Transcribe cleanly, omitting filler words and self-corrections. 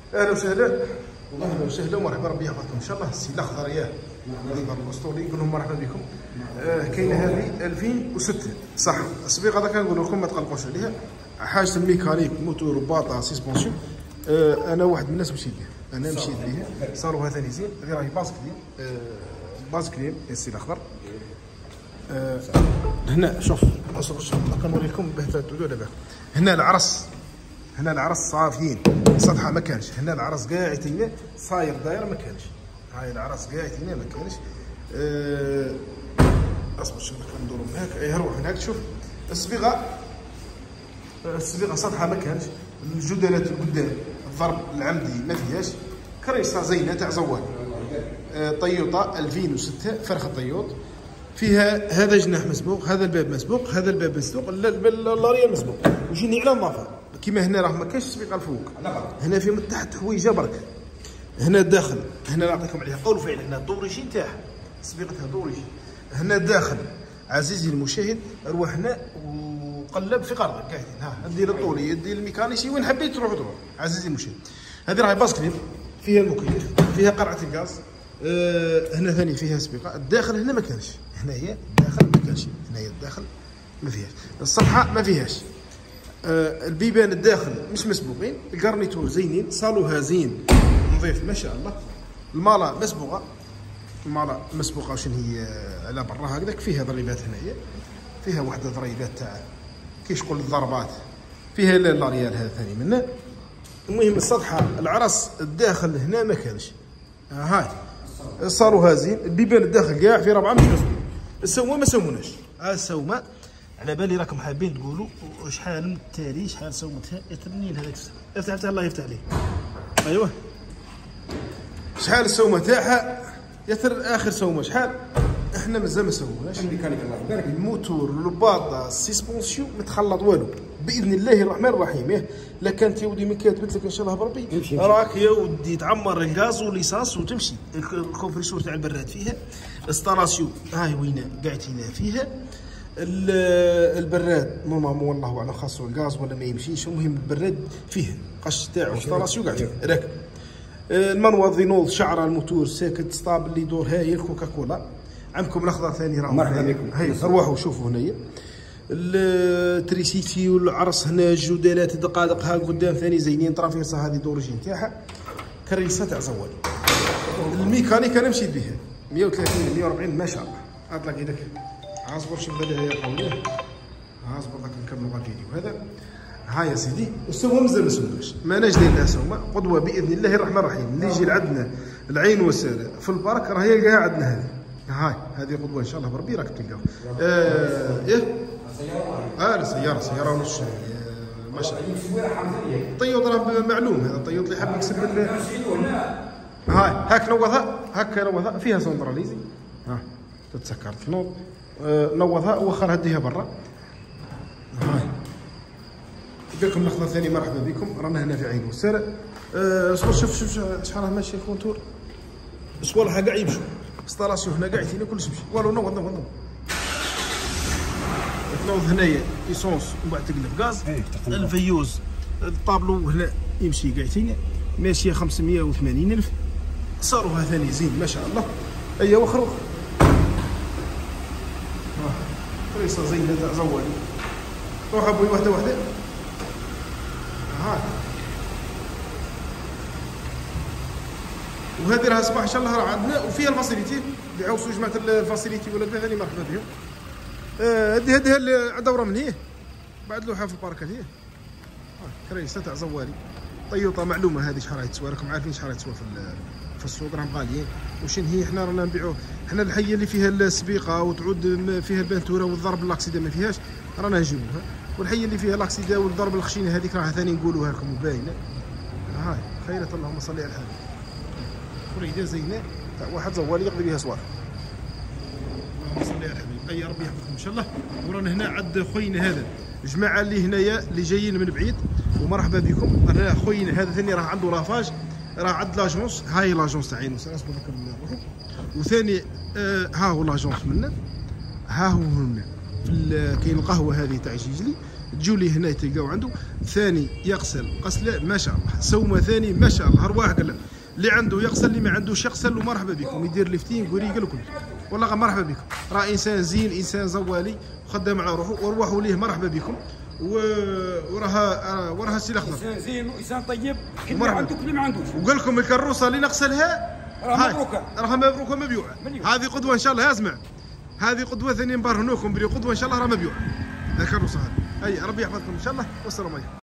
اهلا وسهلا اهلا وسهلا ومرحبا ربي يحفظكم ان شاء الله. السي الاخضر ياه الاخضر الاسطوري نقول لهم مرحبا بكم. كاينه هذه 2006 صح. السبيق هذا كنقول لكم ما تقلقوش عليها. حاجه الميكانيك موتور باطا سيسبونسيون. انا واحد من الناس مشيت بها، انا مشيت بها صاروها ثاني زين غير راهي باز كليم السي الاخضر. هنا شوف كنوري لكم باه تعودوا دابا. هنا العرس صافيين سطحه ما كانش. هنا العرس كاع يتينا صاير داير ما كانش. هاي العرس كاع يتينا ما كانش. اصبر شوف كندورو من هاك روح من هاك. شوف الصبيغه سطحه ما كانش. الجدلات القدام الضرب العمدي ما فيهاش. كريسه زينه تاع زوال. طيوطه 2006 فرخ طيوط. فيها هذا جناح مسبوق، هذا الباب مسبوق، هذا الباب مسبوق، اللاريه مسبوق. وجيني على النظافه كيما هنا راه ما كاينش السبيقه الفوق. هنا في من تحت حويجه برك. هنا الداخل هنا نعطيكم عليها قول فعل. هنا الدوريجي نتاعها سبيقتها دوريجي. هنا الداخل عزيزي المشاهد روح هنا وقلب في قرضك قاعدين. ها دير الطولي دير الميكانيسي وين حبيت تروح عزيزي المشاهد. هذه راهي باسكليب فيها المكيف فيها قرعه الغاز. هنا ثاني فيها سبيقه. الداخل هنا ما كانش. هنا هي الداخل ما كانش. هنا هي الداخل ما فيهاش. الصفحه ما فيهاش. البيبان الداخل مش مسبوقين. الكارنيتور زينين. صالوها زين نظيف ما شاء الله. المالا مسبوقه. المالا مسبوقه شنو هي على برا هكذاك. فيها ضريبات هنايا. فيها واحده ضريبات تاع كي شغل الضربات. فيها اللاريال هذا ثاني منه. المهم السطحه العرس الداخل هنا ما كانش. هاي صاروها زين. البيبان الداخل كاع في ربعه مش مسبوق. السومه ما سوموناش. السومه على بالي راكم حابين تقولوا شحال من التالي شحال سومتها. يترنين هذاك افتح الله يفتح عليه. ايوه شحال السومه تاعها يثر اخر سومه شحال. احنا مازال ما سووناش. الموتور الباطا السيسبونسيون ما تخلط والو باذن الله الرحمن الرحيم. لا كانت يا ودي ما كاتبت لك ان شاء الله بربي راك يا ودي تعمر الغاز وليسانس وتمشي. الكونفرسور تاع البراد فيها. الانستالاسيون هاي وينه قاعدين فيها. البراد نورمالمون والله اعلم خاصو الغاز ولا ما يمشيش. المهم البراد فيه قش تاعو انستالاسيون قاعد راكب. المنوض فينول شعره الموتور ساكت ستاب اللي يدور هاي الكوكاكولا. عندكم الاخضر ثاني راه مرحبا بكم. هاي روحوا شوفوا هنايا. التريسيتي والعرس هنا الجدالات الدقادق ها قدام ثاني زينين. طرافيصه هذه دورجي نتاعها. كريسه تاع زوال. الميكانيك انا مشيت بها 130 140 ما شاء الله. اطلق يدك اصبر شوف هذا يا قولي. اصبر راك نكملوا الفيديو هذا. ها يا سيدي السومه مازال ما سومناش. ماناش داير لها سومه. قدوه باذن الله الرحمن الرحيم. اللي يجي عندنا العين والسارة في البارك راه يلقاها عندنا هذه. هاي هذه قدوه ان شاء الله بربي راك تلقاها. ايه سياره ونص ما شاء الله. الطيوط راه معلوم. هذا الطيوط اللي حاب يكسب هاي هاك نوضها فيها سونتراليزي. ها تتسكر تنوض. نوضها وخر هديها برا. هاي لكم ناخذ ثاني مرحبا بكم. رانا هنا في عين والسارة. شوف شحال راه ماشي الكونتور. صوالحها كاع يمشوا. انستالاسيون هنا كاع يتينا كلش يمشي. والو نوض تنوض هنايا ايسونس ومن بعد تقلب غاز. الفيوز الطابلو هنا يمشي كاع يتينا ماشيه 580,000. صاروها ثاني زين ما شاء الله. ايوا وخر كريسه زينه تاع زوالي. روح ابوي وحده هاي. وهذه راها صباح ان شاء الله راه عندنا وفيها الفاسيليتي اللي عاوزوا جماعه الفاسيليتي ولا ثاني مرحبا بهم. هذه دوره من هي بعد لوحه في البارك هذه. كريسه تاع زوالي. طيوطه معلومه هذه شحال راهي تسوى. راكم عارفين شحال راهي تسوى في السوق راهم غاليين. وشين هي حنا رانا نبيعوه. حنا الحيه اللي فيها السبيقه وتعود فيها البانتوره والضرب الاكسيده ما فيهاش رانا نجيبوها. والحيه اللي فيها الاكسيده والضرب الخشينه هذيك راه ثاني نقولوها لكم باينه. هاي خيرة اللهم صل على الحبيب. فريده زينه تاع واحد زوالي يقضي بها صوالح. اللهم صل على الحبيب. اي ربي يحفظكم ان شاء الله. ورانا هنا عند خوينا هذا الجماعه اللي هنايا اللي جايين من بعيد ومرحبا بكم. انا خوينا هذا ثاني راه عنده لافاج راه عند لاجونس. هاي لاجونس تاع عينوس اصبر نذكر روحو. وثاني ها هو لاجونس منا. ها هو هنا كاين القهوه هذه تاع جيجلي. تجوا لي هنا تلقاو عنده. ثاني يغسل غسله ما شاء الله، سومه ثاني ما شاء الله، ارواح كلها. اللي عنده يغسل، اللي ما عندوش يغسل، ومرحبا بكم. يدير ليفتين قريقل وكل. والله مرحبا بكم، راه انسان زين، انسان زوالي وخدام على روحه، وروحوا ليه مرحبا بكم. وراها السي الاخضر انسان زين وانسان طيب، كل ما عنده كل ما عندوش. وقال لكم الكروسه اللي نغسلها راها مبروكه، راها مبروكه مبيوعه. هذه قدوه ان شاء الله. اسمع، هذه قدوه ثاني نبرهنوكم بلي قدوه ان شاء الله، راها مبيوعه الكروسه هذه. اي ربي يحفظكم ان شاء الله، والسلام عليكم.